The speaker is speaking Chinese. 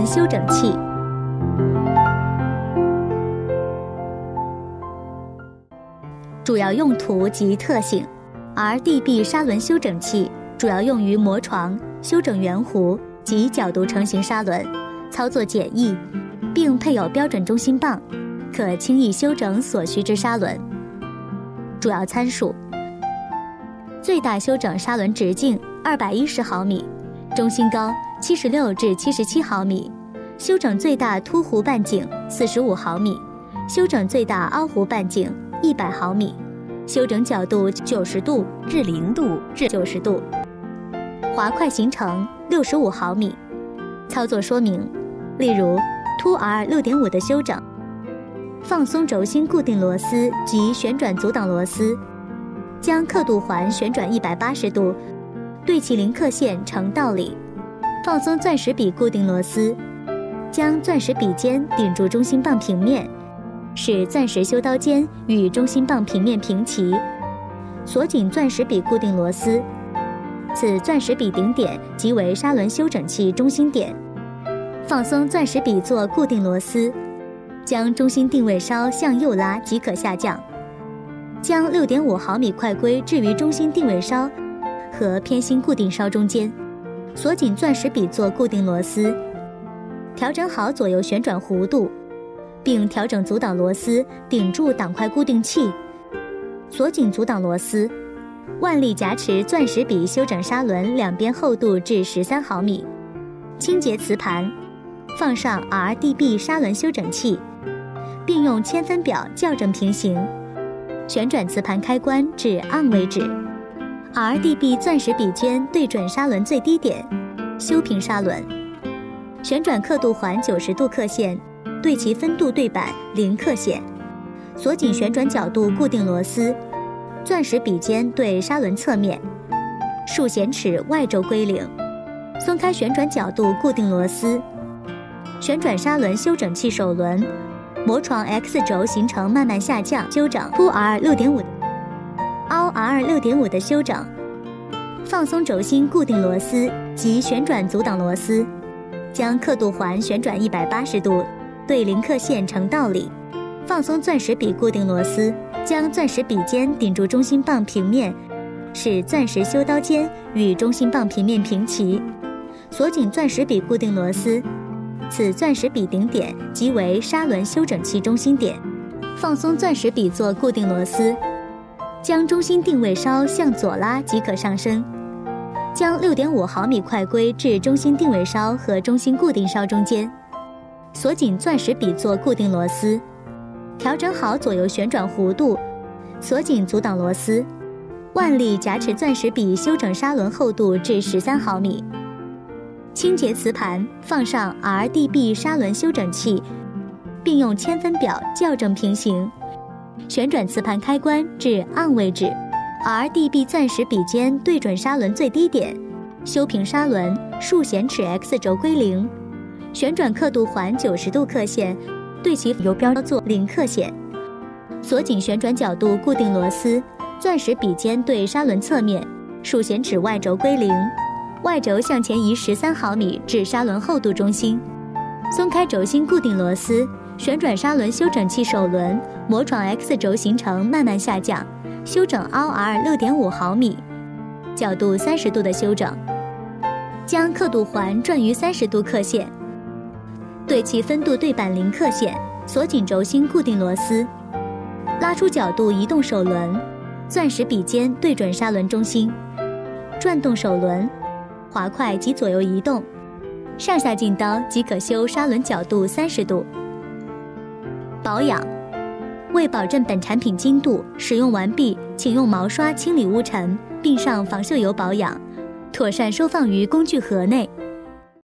修整器。主要用途及特性 ：RDB 砂轮修整器主要用于磨床、修整圆弧及角度成型砂轮，操作简易，并配有标准中心棒，可轻易修整所需之砂轮。主要参数：最大修整砂轮直径210毫米，中心高76至77毫米，修整最大凸弧半径45毫米，修整最大凹弧半径100毫米，修整角度90度至0度至90度，滑块行程65毫米。操作说明：例如凸 R 6.5 的修整，放松轴心固定螺丝及旋转阻挡螺丝，将刻度环旋转180度，对其零刻线成倒立，放松钻石笔固定螺丝，将钻石笔尖顶住中心棒平面，使钻石修刀尖与中心棒平面平齐，锁紧钻石笔固定螺丝，此钻石笔顶点即为砂轮修整器中心点，放松钻石笔座固定螺丝，将中心定位稍向右拉即可下降，将6.5毫米快规置于中心定位稍和偏心固定稍中间，锁紧钻石笔座固定螺丝，调整好左右旋转弧度，并调整阻挡螺丝顶住挡块固定器，锁紧阻挡螺丝，万力夹持钻石笔修整砂轮两边厚度至13毫米，清洁磁盘，放上 RDB 砂轮修整器，并用铅分表校正平行，旋转磁盘开关至 ON 为止。RDB 钻石笔尖对准砂轮最低点，修平砂轮，旋转刻度环90度刻线，对其分度对板0刻线，锁紧旋转角度固定螺丝，钻石笔尖对砂轮侧面，竖弦齿外轴归零，松开旋转角度固定螺丝，旋转砂轮修整器首轮，磨床 X 轴行程慢慢下降，修整凸 R 6.5 凹 R 6.5 的修整，放松轴心固定螺丝及旋转阻挡螺丝，将刻度环旋转180度，对零刻线成倒立，放松钻石笔固定螺丝，将钻石笔尖顶住中心棒平面，使钻石修刀尖与中心棒平面平齐，锁紧钻石笔固定螺丝，此钻石笔顶点即为砂轮修整器中心点，放松钻石笔座固定螺丝，将中心定位稍向左拉即可上升，将6.5毫米快规至中心定位稍和中心固定稍中间，锁紧钻石笔座固定螺丝，调整好左右旋转弧度，锁紧阻挡螺丝，万力夹持钻石笔修整砂轮厚度至13毫米，清洁磁盘，放上 RDB 砂轮修整器，并用铅分表校正平行，旋转磁盘开关至 ON 为止。RDB 钻石笔尖对准砂轮最低点，修平砂轮，竖弦齿 X 轴归零，旋转刻度环90度刻线，对其游标做0刻线，锁紧旋转角度固定螺丝，钻石笔尖对砂轮侧面，竖弦齿外轴归零，外轴向前移13毫米至砂轮厚度中心，松开轴心固定螺丝，旋转砂轮修整器首轮，磨床 X 轴行程慢慢下降，修整凹 R 6.5毫米，角度30度的修整，将刻度环转于30度刻线，对其分度对板0刻线，锁紧轴心固定螺丝，拉出角度移动首轮，钻石笔尖对准砂轮中心，转动首轮，滑块及左右移动，上下进刀即可修砂轮角度30度。保养：为保证本产品精度，使用完毕请用毛刷清理污尘，并上防锈油保养，妥善收放于工具盒内。